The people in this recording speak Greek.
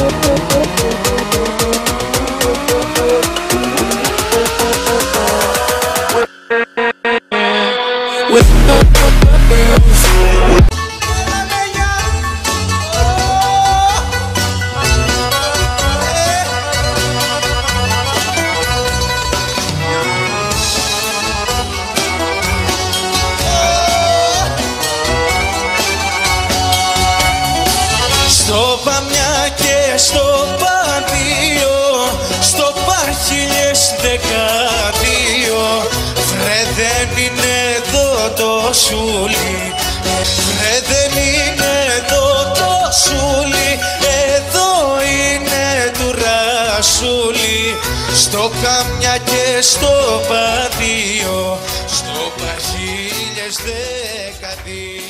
Στο Παμιά και στο Παντίο, στο Παρχίλιες 12. Βρε δεν είναι εδώ το σούλι, βρε δεν είναι εδώ το σούλι, εδώ είναι του Ρασούλι. Στο Παμιά και στο Παντίο, στο Παρχίλιες 12.